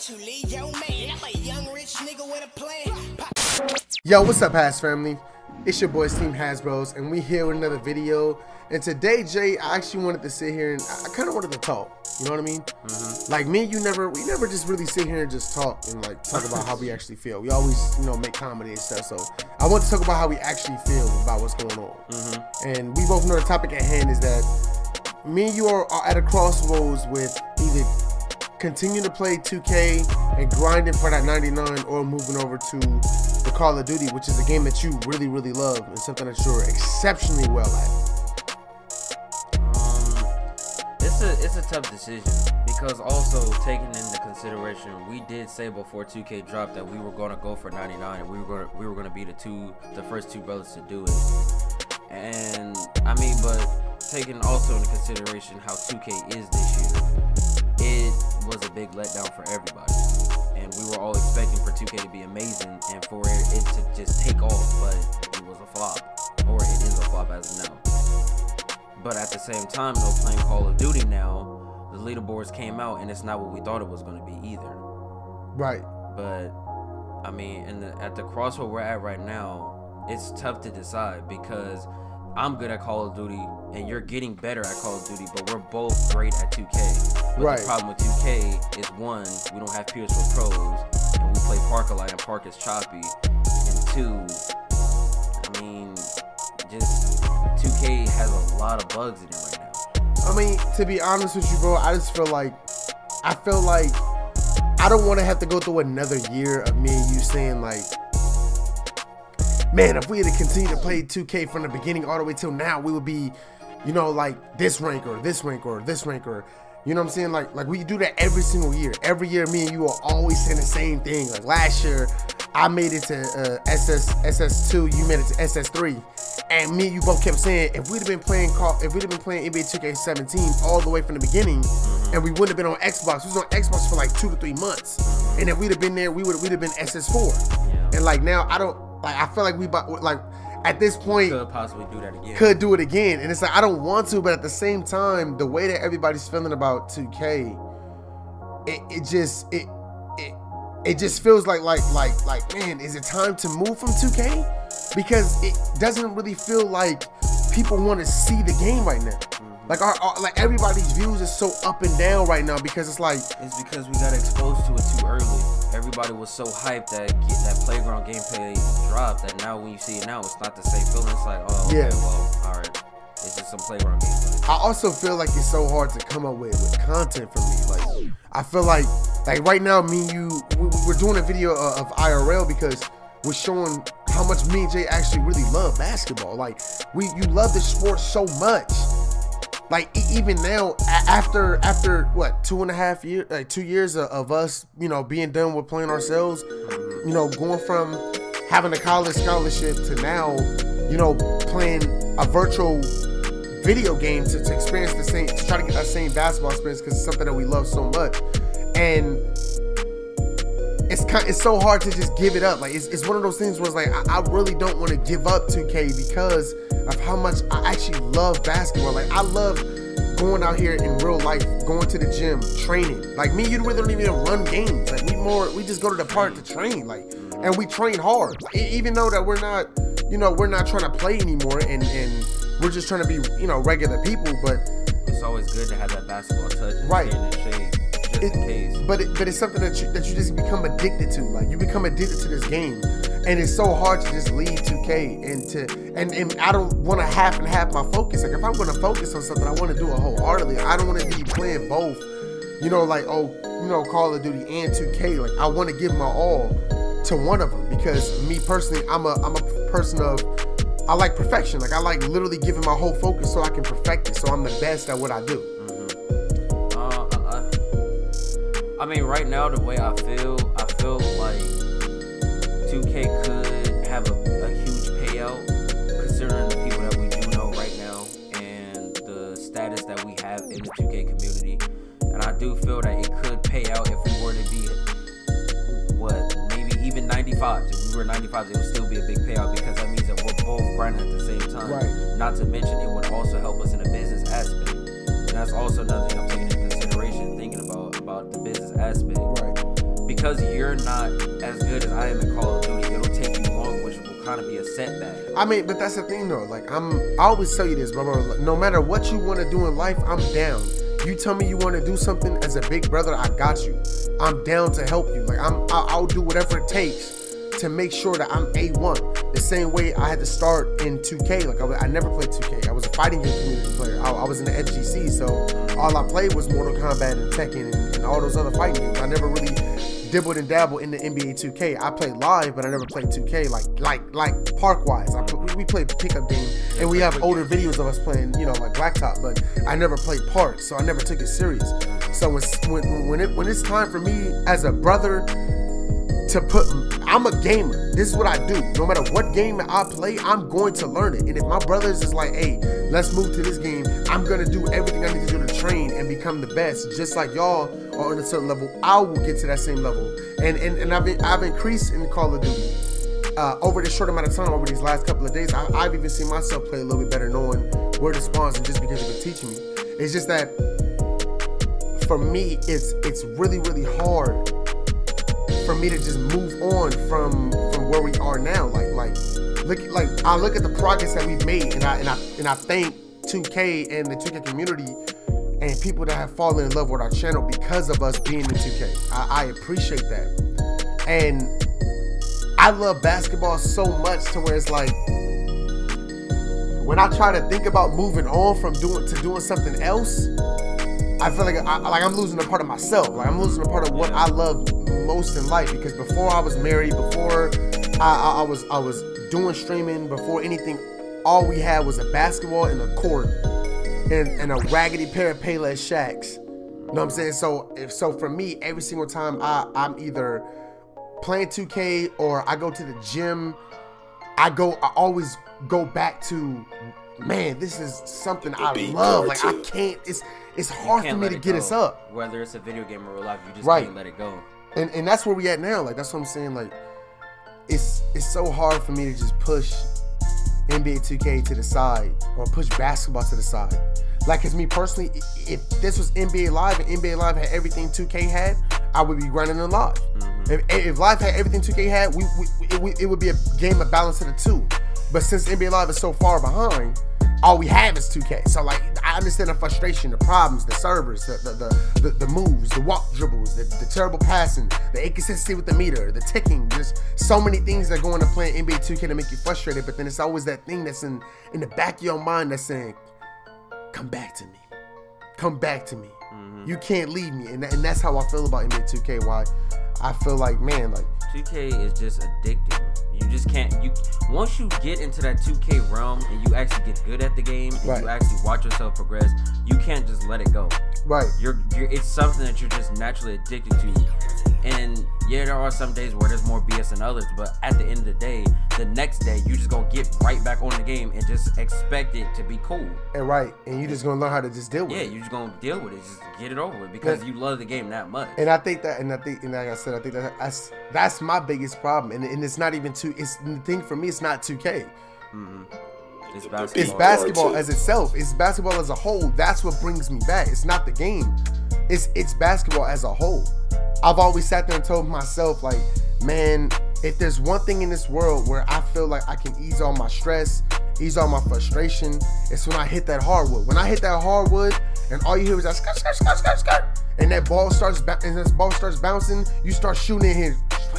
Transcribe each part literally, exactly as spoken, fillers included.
Yo, what's up, Has family? It's your boys Team Hasbros, and we here with another video. And today, Jay, I actually wanted to sit here and I kind of wanted to talk. You know what I mean? Mm-hmm. Like me, you never, we never just really sit here and just talk and like talk about how we actually feel. We always, you know, make comedy and stuff. So I want to talk about how we actually feel about what's going on. Mm-hmm. And we both know the topic at hand is that me and you are, are at a crossroads with either continue to play two K and grinding for that ninety-nine, or moving over to the Call of Duty, which is a game that you really, really love and something that you're exceptionally well at. It's a, it's a tough decision, because also taking into consideration, we did say before two K dropped that we were going to go for ninety-nine, and we were going to, we were going to be the two the first two brothers to do it. And I mean, but taking also into consideration how two K is this year, it was a big letdown for everybody, and we were all expecting for two K to be amazing and for it, it to just take off, but it was a flop, or it is a flop as of now. But at the same time, though, playing Call of Duty now, the leaderboards came out, and it's not what we thought it was going to be either. Right. But I mean, in the, at the crossroad we're at right now, it's tough to decide, because I'm good at Call of Duty, and you're getting better at Call of Duty, but we're both great at two K. But right. The problem with two K is, one, we don't have peers for pros, and we play Park a lot, and Park is choppy. And two, I mean, just two K has a lot of bugs in it right now. I mean, to be honest with you, bro, I just feel like, I feel like I don't want to have to go through another year of me and you saying like, man, if we had to continue to play two K from the beginning all the way till now, we would be, you know, like this rank or this rank or this rank or, you know what I'm saying? Like, like we do that every single year. Every year, me and you are always saying the same thing. Like last year, I made it to uh, S S two, you made it to S S three, and me and you both kept saying, if we'd have been playing Call, if we'd have been playing N B A two K seventeen all the way from the beginning, and we wouldn't have been on Xbox, we was on Xbox for like two to three months, and if we'd have been there, we would we'd have been S S four, yeah. And like now, I don't. Like, I feel like we, like, at this point, could possibly do that again. Could do it again. And it's like, I don't want to, but at the same time, the way that everybody's feeling about two K, it, it just, it, it, it just feels like, like, like, like, man, is it time to move from two K? Because it doesn't really feel like people want to see the game right now. Mm-hmm. Like, our, our, like, everybody's views is so up and down right now, because it's like, it's because we got exposed to it too early. Everybody was so hyped that get that playground gameplay dropped that now when you see it now, it's not the same feeling. It's like, oh, okay, yeah. Well, all right, it's just some playground gameplay. I also feel like it's so hard to come up with, with content for me. Like, I feel like, like right now, me and you, we, we're doing a video of, of I R L because we're showing how much me and Jay actually really love basketball. Like, we, you love the sport so much. Like, even now, after after what two and a half years, like two years of, of us, you know, being done with playing ourselves, you know, going from having a college scholarship to now, you know, playing a virtual video game to, to experience the same, to try to get that same basketball experience, because it's something that we love so much, and it's kind, it's so hard to just give it up. Like, it's, it's one of those things where it's like, I, I really don't want to give up two K because of how much I actually love basketball. Like, I love going out here in real life, going to the gym, training. Like, me, you really don't even run games. Like, we more, we just go to the park to train. Like, and we train hard. Like, even though that we're not, you know, we're not trying to play anymore, and and we're just trying to be, you know, regular people. But it's always good to have that basketball touch, right? In the shade. It, but it, but it's something that you that you just become addicted to. Like, you become addicted to this game, and it's so hard to just leave two K and to and, and I don't want to half and half my focus. Like, if I'm going to focus on something, I want to do it wholeheartedly. I don't want to be playing both. You know, like, oh, you know, Call of Duty and two K. Like, I want to give my all to one of them, because me personally, I'm a I'm a person of, I like perfection. Like, I like literally giving my whole focus so I can perfect it, so I'm the best at what I do. I mean, right now, the way I feel, I feel like two K could have a, a huge payout, considering the people that we do know right now and the status that we have in the two K community. And I do feel that it could pay out if we were to be, what, maybe even ninety-fives. If we were ninety-fives, it would still be a big payout, because that means that we're both grinding at the same time. Right. Not to mention, it would also help us in a business aspect. And that's also another thing I'm taking into consideration, thinking about, about the business aspect. Right. because you're not as good as I am in Call of Duty, it'll take you long, which will kind of be a setback. I mean, but that's the thing though. Like I'm, I always tell you this, bro. bro no matter what you want to do in life, I'm down. You tell me you want to do something as a big brother, I got you. I'm down to help you. Like I'm, I'll, I'll do whatever it takes to make sure that I'm A one. The same way I had to start in two K. Like I, I never played two K. I was a fighting game community player. I, I was in the F G C, so all I played was Mortal Kombat and Tekken and, and all those other fighting games. I never really dibbled and dabbled in the N B A two K. I played live, but I never played two K like like like park-wise. I, we, we played the pickup game, and we have older videos of us playing, you know, like Blacktop, but I never played park, so I never took it serious. So when when when, it, when it's time for me as a brother to put, I'm a gamer. This is what I do. No matter what game I play, I'm going to learn it. And if my brothers is like, hey, let's move to this game, I'm gonna do everything I need to do to train and become the best. Just like y'all are on a certain level, I will get to that same level. And and, and I've been, I've increased in Call of Duty uh, over this short amount of time. Over these last couple of days, I, I've even seen myself play a little bit better, knowing where to spawn, and just because you've been teaching me. It's just that for me, it's it's really really hard for me to just move on from from where we are now. Like like look like I look at the progress that we've made, and I and I and I thank two K and the two K community and people that have fallen in love with our channel because of us being in two K. I, I appreciate that, and I love basketball so much to where it's like when I try to think about moving on from doing to doing something else, I feel like I, like I'm losing a part of myself. Like I'm losing a part of what I love most in life. Because before I was married, before I, I, I was I was doing streaming, before anything, all we had was a basketball and a court and, and a raggedy pair of Payless Shacks. You know what I'm saying? So if so for me, every single time I, I'm either playing two K or I go to the gym, I go I always go back to, man, this is something I love. Like I can't, it's it's hard for me to get us up. Whether it's a video game or real life, you just right. can't let it go. And and that's where we at now. Like that's what I'm saying. Like it's it's so hard for me to just push N B A two K to the side or push basketball to the side. Like, cause me personally, if this was N B A Live and N B A Live had everything two K had, I would be running in live. Mm-hmm. If, if Live had everything two K had, we, we it, it would be a game of balance of the two. But since N B A Live is so far behind, all we have is two K. So like, I understand the frustration, the problems, the servers, the the the, the, the moves, the walk dribbles, the, the terrible passing, the inconsistency with the meter, the ticking. Just so many things that go into playing N B A two K to make you frustrated. But then it's always that thing that's in in the back of your mind that's saying, come back to me, come back to me. Mm-hmm. You can't leave me. And, and that's how I feel about N B A two K. Why I feel like, man, like two K is just addicting. You just can't, you once you get into that two K realm and you actually get good at the game and right. you actually watch yourself progress, you can't just let it go. Right. You're, you're it's something that you're just naturally addicted to. And yeah, there are some days where there's more B S than others, but at the end of the day, the next day you just gonna get right back on the game and just expect it to be cool. And right, and you just gonna learn how to just deal with yeah, it. Yeah, you just gonna deal with it, just get it over with because yeah. you love the game that much. And I think that, and I think, and like I said, I think that that's that's my biggest problem. And, and it's not even two. It's the thing for me. It's not two K. Mm-hmm. It's basketball. It's basketball as itself. It's basketball as a whole. That's what brings me back. It's not the game. It's it's basketball as a whole. I've always sat there and told myself, like, man, if there's one thing in this world where I feel like I can ease all my stress, ease all my frustration, it's when I hit that hardwood. When I hit that hardwood, and all you hear is that skirt, skirt, skirt, skirt, skirt, and that ball starts, and this ball starts bouncing, you start shooting in here.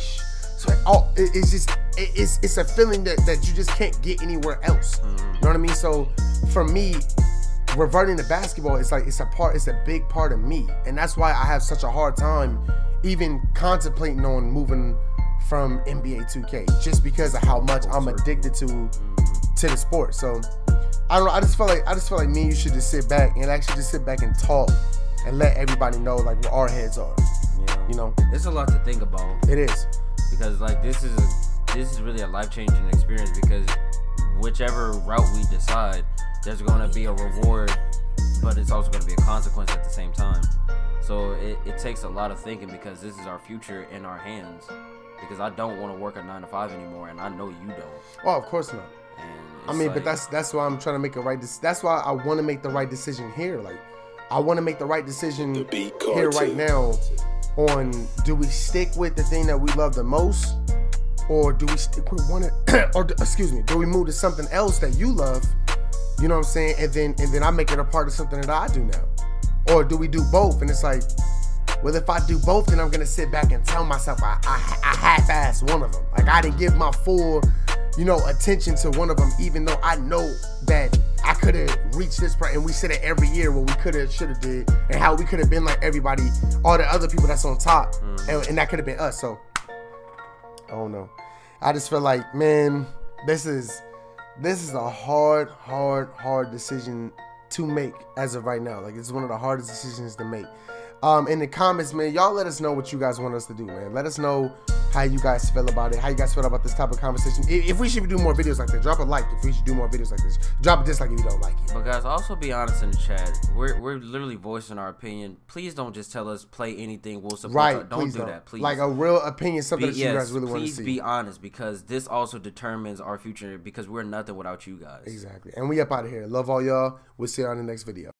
So like, oh, it, it's just, it, it's it's a feeling that that you just can't get anywhere else. You know what I mean? So for me, reverting to basketball, it's like it's a part, it's a big part of me, and that's why I have such a hard time even contemplating on moving from N B A two K, just because of how much I'm addicted to to the sport. So I don't know. I just feel like I just feel like me and you should just sit back and actually just sit back and talk and let everybody know like where our heads are. Yeah. You know, it's a lot to think about. It is, because like this is a, this is really a life-changing experience, because whichever route we decide, there's going to be a reward, but it's also going to be a consequence at the same time. So it, it takes a lot of thinking, because this is our future in our hands. Because I don't want to work a nine to five anymore, and I know you don't. Oh, of course not. I mean, like, but that's that's why I'm trying to make a right. That's why I want to make the right decision here. Like, I want to make the right decision here right now, on do we stick with the thing that we love the most, or do we stick with one, or excuse me, do we move to something else that you love? You know what I'm saying? And then and then I make it a part of something that I do now. Or do we do both? And it's like, well, if I do both, then I'm gonna sit back and tell myself I, I, I half-assed one of them. Like I didn't give my full, you know, attention to one of them, even though I know that I could have reached this point. And we said it every year, what we could have, should have did, and how we could have been like everybody, all the other people that's on top, mm-hmm. and, and that could have been us. So I don't know. I just feel like, man, this is this is a hard, hard, hard decision to make as of right now. Like it's one of the hardest decisions to make. Um, in the comments, man, y'all let us know what you guys want us to do, man. Let us know how you guys feel about it, how you guys feel about this type of conversation. If, if we should do more videos like this, drop a like if we should do more videos like this. Drop a dislike if you don't like it. But guys, also be honest in the chat. We're we're literally voicing our opinion. Please don't just tell us play anything. We'll support. Right, our, don't please do don't. that, please. Like a real opinion, something be, that yes, you guys really want to see. Please be honest, because this also determines our future, because we're nothing without you guys. Exactly. And we up out of here. Love all y'all. We'll see you on the next video.